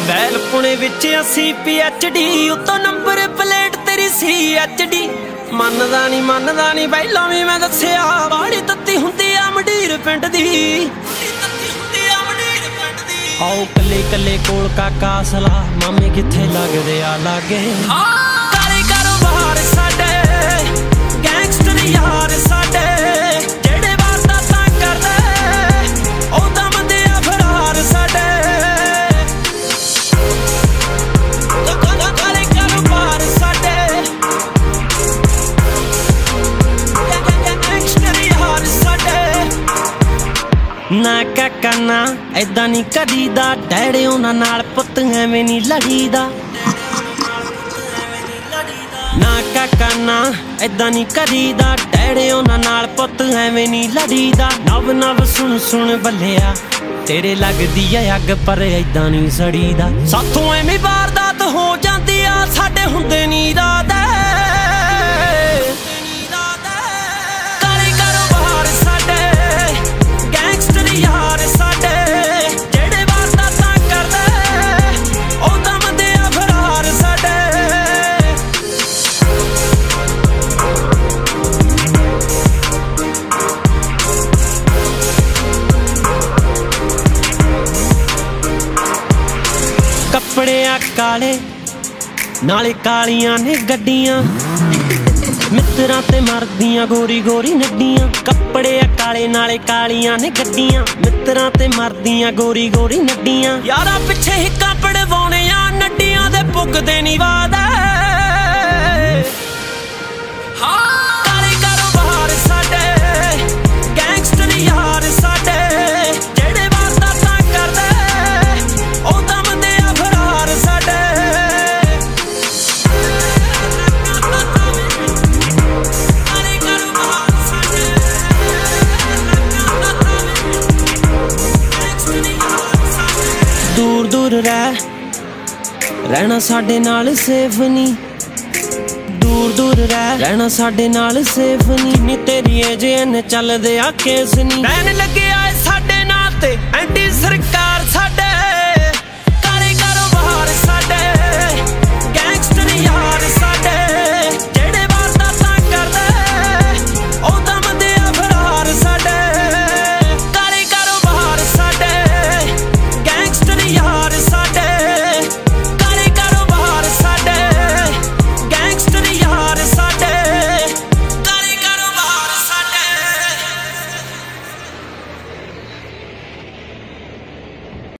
Well Pune ਵਿੱਚ ਅਸੀਂ PhD ਉਤੋਂ ਨੰਬਰ ਪਲੇਟ ਤੇਰੀ CHD। ਮੰਨਦਾ ਨਹੀਂ ਪਹਿਲਾਂ ਵੀ ਮੈਂ ਦੱਸਿਆ ਬਾੜੀ ਤੱਤੀ ਹੁੰਦੀ ਆ ਮੰਡੀਰ ਪਿੰਡ ਦੀ। ਆਓ ਕੱਲੇ ਕੱਲੇ ਕੋਲ ਕਾਕਾ ਸਲਾ ਮਾਮੇ ਕਿੱਥੇ ਲੱਗਦੇ ਆ ਲਾਗੇ। ਕਾਲੇ ਕਾਰੋਬਾਰ ਸਾਡੇ ਗੈਂਗਸਟਰ ਯਾਰ ਸਾਡੇ ਜਿਹੜੇ ਵਾਰਦਾਤਾਂ ਕਰਦੇ ਉਹ ਤਾਂ ਬੰਦੇ ਆ ਫਰਾਰ ਸਾਡੇ। ਕਾਲੇ ਕਾਰੋਬਾਰ ਸਾਡੇ ਗੈਂਗਸਟਰ ਯਾਰ ਸਾਡੇ। ਨਾ ਕਾਕਾ ਨਾ ਏਦਾਂ ਨੀ ਕਰੀਦਾ ਡੈਡੇ ਉਹਨਾਂ ਨਾਲ ਪੁੱਤ ਐਵੇਂ ਨੀ ਲੜੀਦਾ। ਨਾ ਕਾਕਾ ਨਾ ਏਦਾਂ ਨੀ ਕਰੀਦਾ ਡੈਡੇ ਉਹਨਾਂ ਨਾਲ ਪੁੱਤ ਐਵੇਂ ਨੀ ਲੜੀਦਾ। ਨਵ ਨਵ ਸੁਣ ਬੱਲਿਆ ਤੇਰੇ ਲੱਗਦੀ ਆ ਅੱਗ ਪਰ ਏਦਾਂ ਨੀ ਸੜੀਦਾ। ਸਾਥੋਂ ਐਵੇਂ ਵਾਰਦਾਤ ਹੋ ਜਾਂਦੀ ਆ ਸਾਡੇ ਹੁੰਦੇ ਨੀ ਇਰਾਦੇ। ਕਾਲੇ ਕਾਰੋਬਾਰ ਸਾਡੇ ਗੈਂਗਸਟਰ ਯਾਰ ਸਾਡੇ ਜਿਹੜੇ ਵਾਰਦਾਤਾਂ ਕਰਦੇ ਉਹ ਤਾਂ ਬੰਦੇ ਆ ਫਰਾਰ ਸਾਡੇ। ਕੱਪੜੇ ਆ ਕਾਲੇ ਨਾਲੇ ਕਾਲੀਆਂ ਨੇ ਗੱਡੀਆਂ ਮਿੱਤਰਾਂ ਤੇ ਮਰਦੀਆਂ ਗੋਰੀ ਗੋਰੀ ਨੱਡੀਆਂ। ਕੱਪੜੇ ਆ ਕਾਲੇ ਨਾਲੇ ਕਾਲੀਆਂ ਨੇ ਗੱਡੀਆਂ ਮਿੱਤਰਾਂ ਤੇ ਮਰਦੀਆਂ ਗੋਰੀ ਗੋਰੀ ਨੱਡੀਆਂ। ਯਾਰਾਂ ਪਿੱਛੇ ਹਿੱਕਾਂ ਪੜਵਾਉਣੇ ਆ ਨੱਡੀਆਂ ਦੇ ਪੁੱਗਦੇ ਨੀ ਵਾਦੇ। ਕਾਲੇ ਕਾਰੋਬਾਰ ਸਾਡੇ ਗੈਂਗਸਟਰ ਯਾਰ ਸਾਡੇ ਜਿਹੜੇ ਵਾਰਦਾਤਾਂ ਕਰਦੇ ਉਹ ਤਾਂ ਬੰਦੇ ਆ ਫਰਾਰ ਸਾਡੇ। ਦੂਰ ਰਹਿਣਾ ਸਾਡੇ ਨਾਲ ਸੇਫ ਨੀ। ਦੂਰ ਰਹਿਣਾ ਸਾਡੇ ਨਾਲ ਸੇਫ ਨੀ ਤੇਰੀ ਏਜਨ ਚੱਲਦੇ ਆ ਕੇਸ ਨੀ। ਬੈਨ ਲੱਗਿਆ ਸਾਡੇ ਨਾਂ ਤੇ ਐਂਟੀ ਸਰਕਾਰ